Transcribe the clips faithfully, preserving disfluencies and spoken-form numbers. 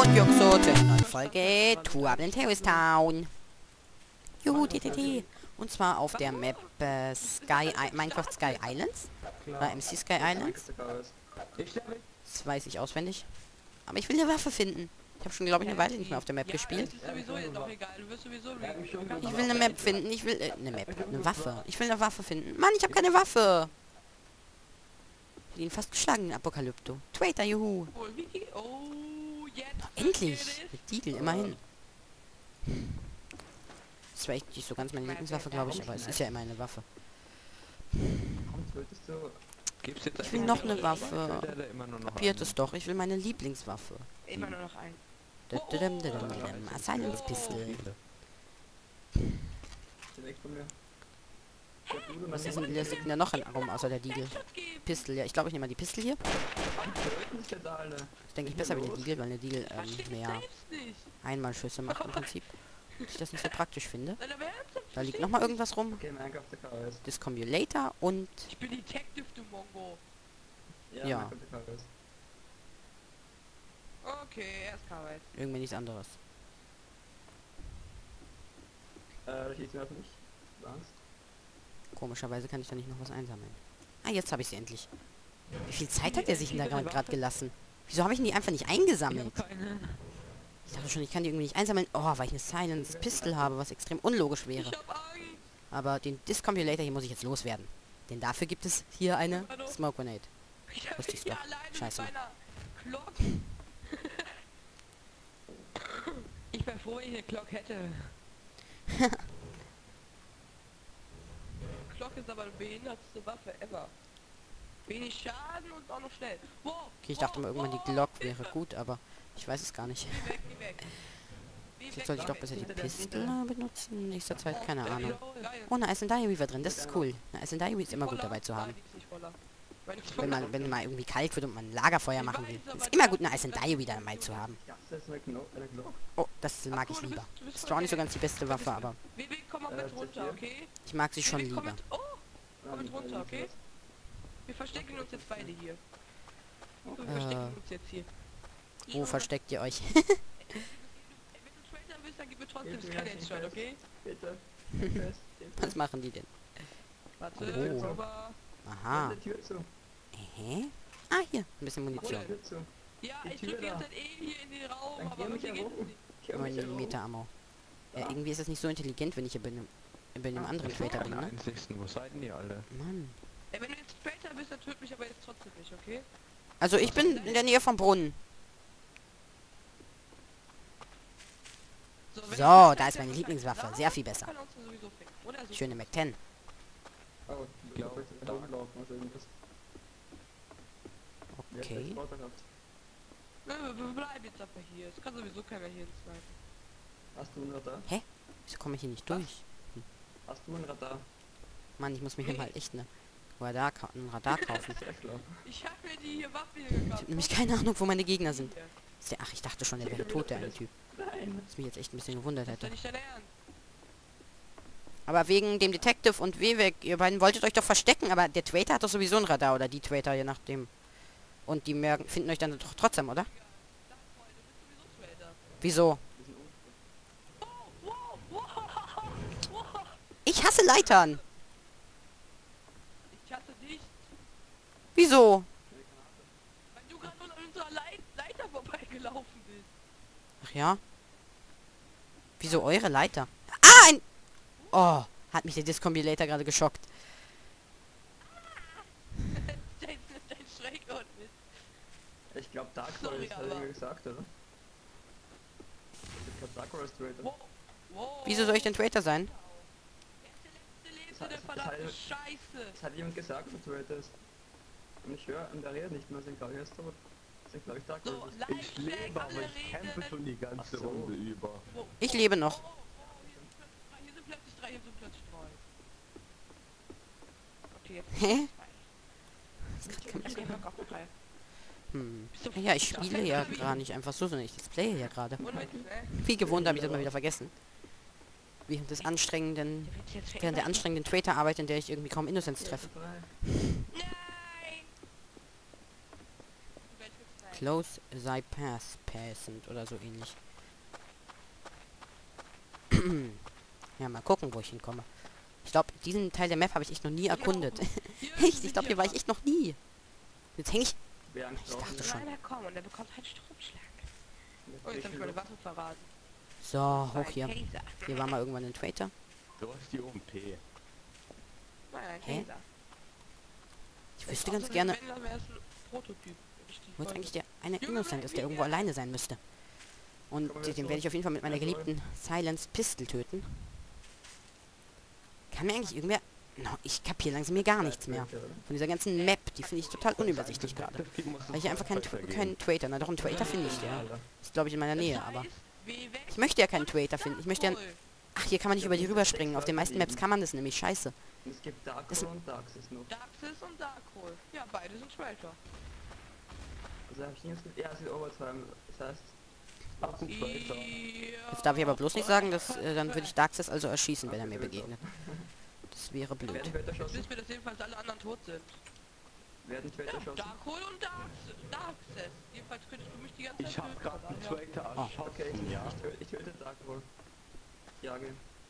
Juxo zur neuen Folge Tour in Terrorist Town. Juhu, T T T. Und zwar auf der Map äh, Sky I Minecraft Sky Islands. Oder M C Sky Islands. Das weiß ich auswendig. Aber ich will eine Waffe finden. Ich habe schon, glaube ich, eine Weile nicht mehr auf der Map ja, gespielt. Ist sowieso jetzt auch egal. Du wirst sowieso Ich will eine Map finden. Ich will... Äh, eine Map. Eine Waffe. Ich will eine Waffe finden. Mann, ich habe keine Waffe. Ich bin ihn fast geschlagen, Apokalypto. Twitter, juhu. Oh, jetzt. Endlich. Mit Deagle, immerhin. Das war echt nicht so ganz meine Lieblingswaffe, glaube ich, aber es ist ja immer eine Waffe. Ich will noch eine Waffe. Kapiert es doch, ich will meine Lieblingswaffe. Immer nur noch ein. Silence Pistol. Was ist denn, das liegt denn da noch rum, außer der Deagle? Pistol, ja, ich glaube, ich nehme mal die Pistol hier. Das denke ich besser wie der Deagle, weil der Deagle ähm, mehr Einmalschüsse macht im Prinzip. Ich das nicht so praktisch finde. Da liegt noch mal irgendwas rum. Discombulator und... Ich bin Detective, du Mongo. Ja. Okay, erst Arbeit. Irgendwie nichts anderes. Äh, ich mir nicht. Angst. Komischerweise kann ich da nicht noch was einsammeln. Ah, jetzt habe ich sie endlich. Wie viel Zeit hat er sich denn da gerade gelassen? Wieso habe ich die einfach nicht eingesammelt? Ich dachte schon, ich kann die irgendwie nicht einsammeln. Oh, weil ich eine Silence Pistol habe, was extrem unlogisch wäre. Aber den Discombulator hier muss ich jetzt loswerden. Denn dafür gibt es hier eine Smoke Grenade. Wusste ich's doch. Scheiße. Ich wäre froh, wenn ich eine Glock hätte. Glock ist aber eine behindertste Waffe ever. Wenig Schaden und auch noch schnell. Wow, okay, ich dachte mal irgendwann die Glock wäre gut, aber ich weiß es gar nicht. Geh weg, geh weg. Jetzt sollte ich doch besser die Pistole benutzen in nächster Zeit, keine Ahnung. Oh, eine Ice and Dire Weaver drin, das ist cool. Eine Ice and Dire Weaver ist immer gut dabei zu haben. Wenn man, wenn man irgendwie kalt wird und man ein Lagerfeuer machen will, ist immer gut, eine Ice and Dire wieder dabei zu haben. Oh, das mag ich lieber. Das ist zwar nicht so ganz die beste Waffe, aber Komm mal mit runter, okay? ich mag sie schon lieber. Oh, komm mit runter, okay? Wir verstecken uns jetzt beide hier. Wir verstecken uns jetzt hier. Wo versteckt ihr euch? Wenn du Trader bist, dann gib mir trotzdem das Headshot, okay? Bitte. Was machen die denn? Warte, Oh. aber... Aha. Hä? Ah, hier, ein bisschen Munition. Ja, ich drücke jetzt halt eh hier in den Raum, aber irgendwie geht's nicht. neun Millimeter Ammo. Äh, irgendwie ist es nicht so intelligent, wenn ich hier bei einem, bei einem anderen Trader bin, ne? Wo seid denn ihr alle? Mann. Ey, wenn du jetzt Trader bist, dann töt mich aber jetzt trotzdem nicht, okay? Also ich bin in der Nähe vom Brunnen. So, wenn So, du da ist meine Lieblingswaffe. Sehr viel besser. kann uns sowieso ficken, oder? So. Schöne Mac zehn. Oh, ich glaube, ich da unten laufen oder irgendwas. Okay. Nö, wir wir bleiben jetzt einfach hier. Es kann sowieso keiner hier snipen. Hast du ein Radar? Wieso komme ich hier nicht durch? Hast du ein Radar? Mann, ich muss mir hier mal echt eine Radar, ka ein Radar kaufen. Sehr schlau. Ich hab mir die hier Waffe hier Ich gekauft. habe nämlich keine Ahnung, wo meine Gegner sind. Ist der, ach, ich dachte schon, der wäre tot, der eine Typ. Nein. Was mich jetzt echt ein bisschen gewundert Das ist hätte. ja nicht dein Ernst. Aber wegen dem Detective und Weweg, ihr beiden wolltet euch doch verstecken, aber der Trader hat doch sowieso ein Radar, oder die Trader, je nachdem. Und die merken, finden euch dann doch trotzdem, oder? Wieso? Ich hasse Leitern. Ich hasse dich, Wieso? weil du gerade an unserer Leit Leiter vorbeigelaufen bist. Ach ja? Wieso eure Leiter? Ah, ein... Oh, hat mich der Discombulator gerade geschockt. dein, dein Schreckort ist. Ich glaube Dark Sorry, Forest hat aber- er gesagt, oder? Ich glaube Dark Forest Trader. Wow. Wow. Wieso soll ich denn Traitor sein? Der letzte Das lebte, der hat- verdammte das Scheiße. Das hat jemand gesagt, dass du Trader ist. Und ich höre an der Rede nicht mehr, sind glaube ich erst tot. Sind glaube ich Dark So, Forest. like, Ich lebe, aber ich kämpfe schon die ganze Ach so. Runde über. Wow. Ich lebe noch. Oh, oh, oh, hier sind plötzlich drei, hier sind plötzlich drei, hier sind plötzlich drei. Okay, jetzt Hä? ich geh mal auf drei. Hm. Ja, ich spiele ja gar nicht einfach so, sondern ich displaye ja gerade. Und mit, ne? Wie gewohnt habe ich das mal wieder vergessen. Während des anstrengenden, Der wird jetzt während der anstrengenden Trader-Arbeit, in der ich irgendwie kaum Innocence treffe. Nein! Close thy path, passend oder so ähnlich. Ja, mal gucken, wo ich hinkomme. Ich glaube, diesen Teil der Map habe ich echt noch nie erkundet. Echt, ich glaube, hier war ich echt noch nie. Jetzt hänge ich... Wer Angst Ich braucht, dachte ne? schon. Einer kommen und der bekommt halt Stromschlag. Oh, jetzt habe ich meine Waffe verraten. So, hoch Ein hier. Taser. Hier war mal irgendwann ein Traitor. Du hast die oben P. Nein, ein Hä? Taser. Ich wüsste ganz Außerdem, gerne, wenn, dann wäre es ein Prototyp. Richtig wo jetzt voll. eigentlich der eine Junge, Innocent ist, der wie irgendwo geil. alleine sein müsste. Und Komm, wir den jetzt werde ich auf jeden Fall mit meiner Ja, toll. geliebten Silenced Pistol töten. Kann mir eigentlich irgendwer... No, ich kapiere langsam hier gar nichts mehr. Von dieser ganzen Map, die finde ich total unübersichtlich gerade. Weil ich einfach keinen kein Traitor... Na doch, einen Traitor finde ich, ja. Ist glaube ich in meiner Das Nähe, aber... heißt, W weg Ich möchte ja keinen Traitor finden. Ich möchte ja... Darkroll. Ach, hier kann man nicht über die rüberspringen. Auf den meisten Maps kann man das nämlich. Scheiße. Es gibt Das- Darkroll und Darksis noch. Darksis und Darkroll. Ja, beide sind Traitor. Also hab ich nicht... Ja, es ist Overtime. Das heißt... Ab ein Traitor. Jetzt darf ich aber bloß nicht sagen, dass äh, dann würde ich Darksis also erschießen, wenn er mir begegnet. Das wäre blöd. Werden Traitor Jetzt erschossen? wissen wir, dass jedenfalls alle anderen tot sind. Werden Traitor Ja, erschossen? Darkroll und Darksis. Darksis. Jedenfalls könntest du mich die ganze Zeit Ich hab töten, grad einen aber ja. Traitor Oh. erschossen, Okay, ich, ja. ich, töte, ich töte Darkroll. Jage.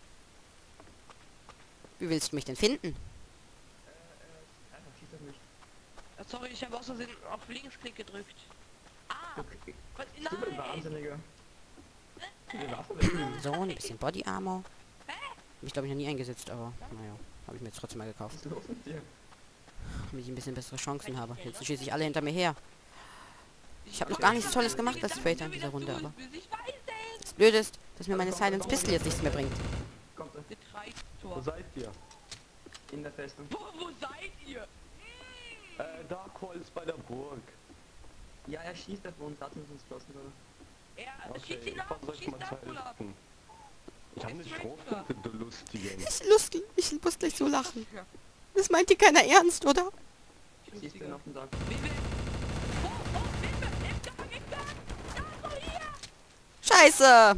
Wie willst du mich denn finden? Äh, äh, einfach schieß auf mich. Ah, sorry, ich habe aus Versehen auf Linksklick gedrückt. Ah! Okay. Was? Du bist Nein! Wahnsinniger. Die Waffe weg. So, ein bisschen Body Armor. Hab ich glaube ich noch nie eingesetzt, aber naja, habe ich mir jetzt trotzdem mal gekauft. Was ist los mit dir? Damit ich ein bisschen bessere Chancen habe. Jetzt sind schließlich alle hinter mir her. Ich habe noch gar nichts Tolles gemacht als Traitor in dieser Runde, aber... Ich weiß es! Das Blöde ist, dass mir meine Silence Pistol jetzt nichts mehr bringt. Kommt er. Der Wo Traitor. seid ihr? In der Festung. Wo, wo seid ihr? Äh, Darkroll ist bei der Burg. Ja, er schießt auf uns, hat uns ins Schlossen, oder? Er Okay, schießt ihn ich ab! versuch Schießt mal Darkroll ab! zu helfen. Ich hab nicht Schrotflinte, du Lustigen. Ich lustig, ich muss gleich so lachen. Ja, Das meint hier keiner ernst, oder? Schießt ihn auf den Dark. Wie will- Oh, oh, Hilfe! Im Gang, im Gang! Darkroll hier! Scheiße!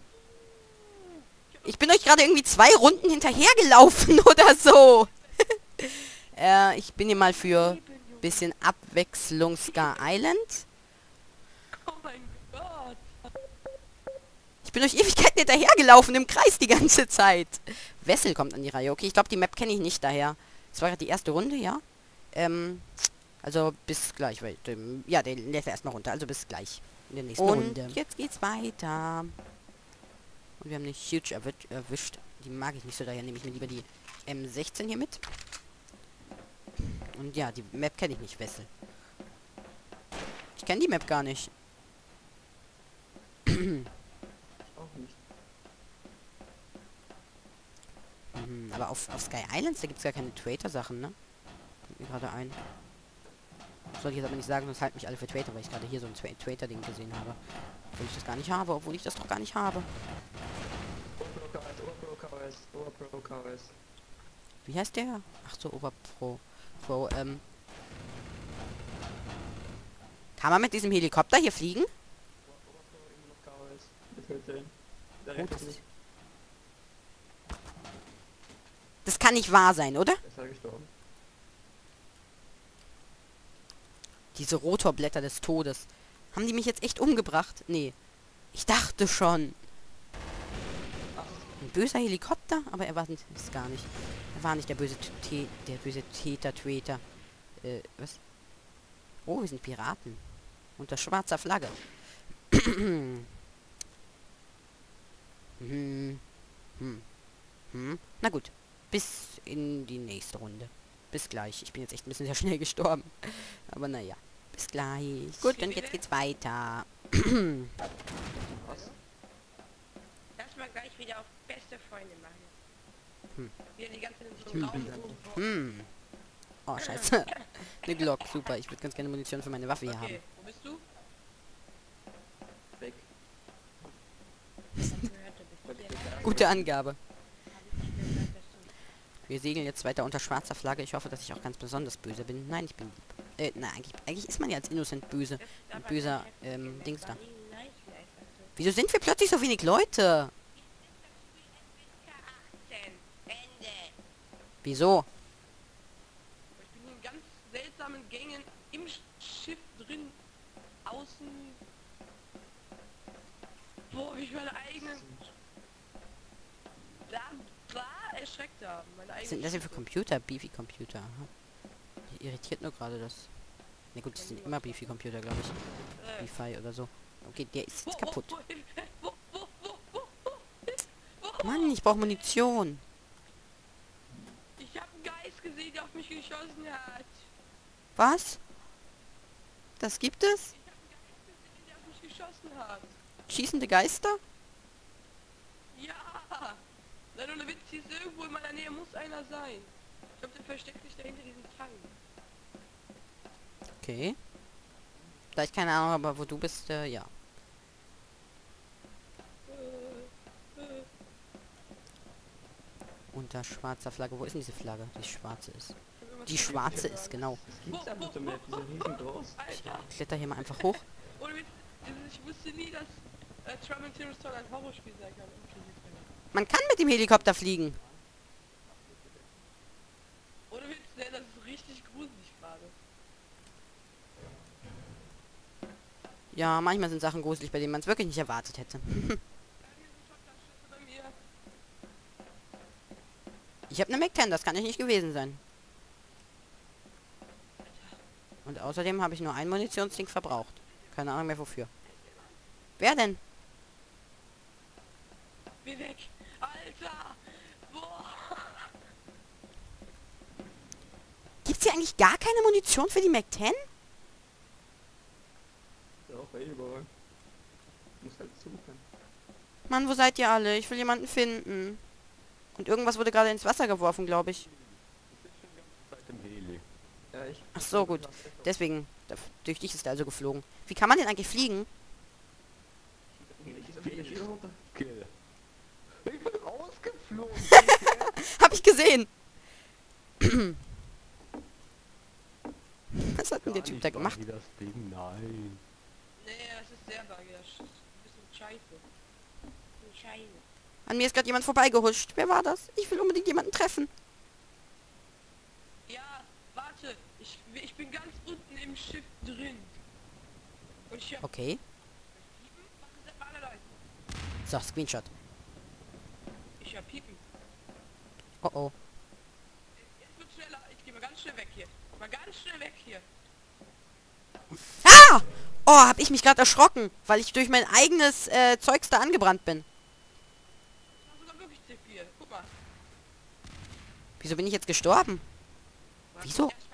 Ich bin euch gerade irgendwie zwei Runden hinterhergelaufen oder so. äh, ich bin hier mal für bisschen Abwechslung Scar Island. Oh mein Gott! Ich bin durch Ewigkeiten hinterhergelaufen im Kreis die ganze Zeit. Wessel kommt an die Reihe. Okay, ich glaube, die Map kenne ich nicht daher. Das war gerade die erste Runde, ja. Ähm, also bis gleich. Weil, ähm, ja, den lässt er erstmal runter. Also bis gleich. In der nächsten Und Runde. Jetzt geht's weiter. Und wir haben eine Huge erwi erwischt. Die mag ich nicht so, daher nehme ich mir lieber die M sechzehn hier mit. Und ja, die Map kenne ich nicht, Wessel. Ich kenne die Map gar nicht. Auch nicht. Mhm, aber auf, auf Sky Islands, da gibt es gar keine Traitor-Sachen, ne? Fällt mir gerade ein. Soll ich jetzt aber nicht sagen, sonst halten mich alle für Traitor, weil ich gerade hier so ein Tra Traitor-Ding gesehen habe. Obwohl ich das gar nicht habe, obwohl ich das doch gar nicht habe. Oberpro K S, Oberpro K S, Oberpro K S. Wie heißt der? Ach so, Oberpro. Pro, ähm. Kann man mit diesem Helikopter hier fliegen? Oberpro immer noch K S. Ich töte ihn. Der Oh, rettet das, mich. das kann nicht wahr sein, oder? Er ist halt gestorben. Diese Rotorblätter des Todes. Haben die mich jetzt echt umgebracht? Nee. Ich dachte schon. Ein böser Helikopter? Aber er war nicht, ist gar nicht. Er war nicht der böse T der böse Täter, Tweeter. Äh, was? Oh, wir sind Piraten. Unter schwarzer Flagge. hm. Hm. Hm. Na gut. Bis in die nächste Runde. Bis gleich. Ich bin jetzt echt ein bisschen sehr schnell gestorben. Aber naja. Bis gleich. Gut, und jetzt geht's weiter. Was? Lass mal gleich wieder auf beste Freunde machen. Hm. Wieder die ganze Zeit in so Hm, einem Raum danke. rum. Hm. Oh, scheiße. Eine Glock. Super. Ich würde ganz gerne Munition für meine Waffe hier haben. Okay, wo bist du? Weg. Gute Angabe. Wir segeln jetzt weiter unter schwarzer Flagge. Ich hoffe, dass ich auch ganz besonders böse bin. Nein, ich bin... Äh, nein, eigentlich, eigentlich ist man ja als Innocent böse. Ein böser, ähm, Dings da. Wieso sind wir plötzlich so wenig Leute? Wieso? Ich bin hier in ganz seltsamen Gängen im Schiff drin außen... Boah, wie ich meine eigenen... Da, da erschreckt haben. Meine Was eigenen sind das denn für Schüsse. Computer? Beefy-Computer. Aha. Die irritiert nur gerade das. Na gut, das sind immer Beefy-Computer, glaube ich. Äh, Beefy oder so. Okay, der ist wo, jetzt wo, kaputt. wo, wo, wo, wo, wo, wo? Mann, ich brauche Munition. Ich habe einen Geist gesehen, der auf mich geschossen hat. Was? Das gibt es? Ich habe einen Geist gesehen, der auf mich geschossen hat. Schießende Geister? Ja! Nein, ohne Witz, hier ist irgendwo in meiner Nähe muss einer sein. Ich glaube, der versteckt sich da hinter diesem Tank. Okay. Da ich keine Ahnung habe, aber wo du bist, äh, ja. Äh, äh, Unter schwarzer Flagge. Wo ist denn diese Flagge? Die schwarze ist. ich hab irgendwas Die gesehen. schwarze ist, genau. Das gibt's ja bitte mehr, diese riesengroß. Alter! Ich kletter hier mal einfach hoch. Ohne Witz, also ich wusste nie, dass äh, Trouble in Terrorist ein Horrorspiel sein kann. Okay, Man kann mit dem Helikopter fliegen. ohne Witz, ne, das ist richtig gruselig gerade. Ja, manchmal sind Sachen gruselig, bei denen man es wirklich nicht erwartet hätte. Ja, hier sind Shotgun-Schüsse bei mir. Ich habe eine Mac zehn, das kann ich nicht gewesen sein. Und außerdem habe ich nur ein Munitionsding verbraucht. Keine Ahnung mehr wofür. Wer denn? Geh weg! Alter! Boah! Gibt's hier eigentlich gar keine Munition für die Mac zehn? Ist auch eh überall. Muss halt suchen. Mann, wo seid ihr alle? Ich will jemanden finden. Und irgendwas wurde gerade ins Wasser geworfen, glaube ich. Seit dem Heli. Ja, ich. Ach so, gut. Deswegen, da- durch dich ist er also geflogen. Wie kann man denn eigentlich fliegen? Ich bin wieder runter. Kill. Ich bin rausgeflogen. Hab ich gesehen! Was hat denn der Gar Typ nicht da gemacht? wie das Ding, nein. Nee, das ist sehr buggy, das ist ein bisschen scheiße. Ein bisschen scheiße. An mir ist gerade jemand vorbeigehuscht. Wer war das? Ich will unbedingt jemanden treffen. Ja, warte, ich, ich bin ganz unten im Schiff drin. Und ich hab... Okay. Warte, warte, Leute. So, Screenshot. Ich hab Piepen. Oh oh. Jetzt wird schneller. Ich geh mal ganz schnell weg hier. Mal ganz schnell weg hier. Ah! Oh, hab ich mich gerade erschrocken, weil ich durch mein eigenes äh, Zeugs da angebrannt bin. Das war sogar wirklich C vier. Guck mal. Wieso bin ich jetzt gestorben? Warte, Wieso? ja, ich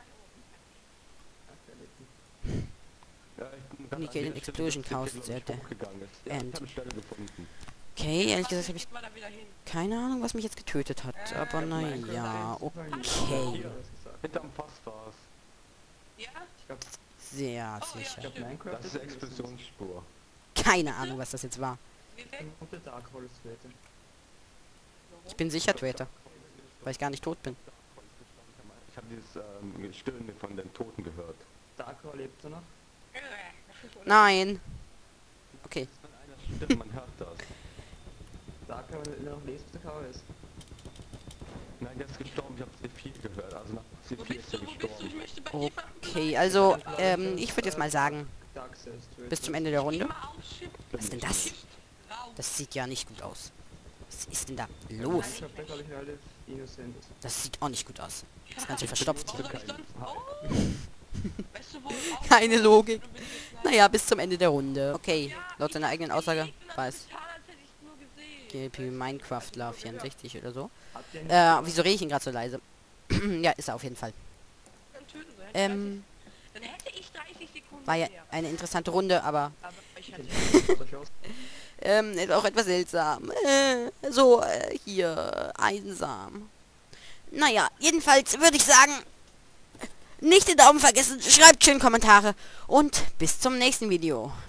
meine, oh. Ja, ich bin ganz Indicated an der Stelle, explosion dass der caused Titel at the hochgegangen ist. Ja, end. ich habe eine Stelle gefunden. Okay, ehrlich gesagt habe ich Geht mal da wieder hin. keine Ahnung, was mich jetzt getötet hat. Äh, Aber Minecraft naja, eins, super okay. Hier, was gesagt. Hinterm Fass war's. Ja? Ich glaub, Sehr Oh, ja, sicher. ich glaub, Minecraft Das ist Explosionsspur. Keine Ahnung, was das jetzt war. Geh weg. Und der Dark Hole ist weiter. Ich bin sicher Traitor, weil ich gar nicht tot bin. Ich habe dieses ähm, Stöhnen von den Toten gehört. Dark Hole lebt er noch? Äh, Nein. Okay. Wenn einer stirbt, man hört das. Dark Hole noch lebt, der K O ist. Nein, der ist gestorben, ich habe C vier gehört. Also nach C Wo vier bist ist er du? Wo bist du? Ich gestorben. möchte bei dir Okay, also, ähm, ich würde jetzt mal sagen, Dark Cells bis zum Ende der Runde. Immer aufs Schiff. Was ist denn das? Raus. Das sieht ja nicht gut aus. Was ist denn da los? Ich hab da glaube ich relativ innocent. Das sieht auch nicht gut aus. Das Ganze verstopft. Warum soll ich sonst... Oh. Weißt du, wo... Keine Logik. Du bist jetzt nein. Naja, bis zum Ende der Runde. Okay, Ja, laut seiner ich eigenen hab's Aussage gelesen und war hab es getan, als hätte ich's nur gesehen. G L P Minecraftler vierundsechzig oder so. Habt ihr Äh, wieso rede ich ihn gerade so leise? Ja, ist er auf jeden Fall. Dann töten sie. Ähm, Dann hätte ich dreißig Sekunden war ja mehr. eine interessante Runde, aber Aber ich hatte... ähm, ist auch etwas seltsam. Äh, so, äh, hier, einsam. Naja, jedenfalls würde ich sagen, nicht den Daumen vergessen, schreibt schön Kommentare und bis zum nächsten Video.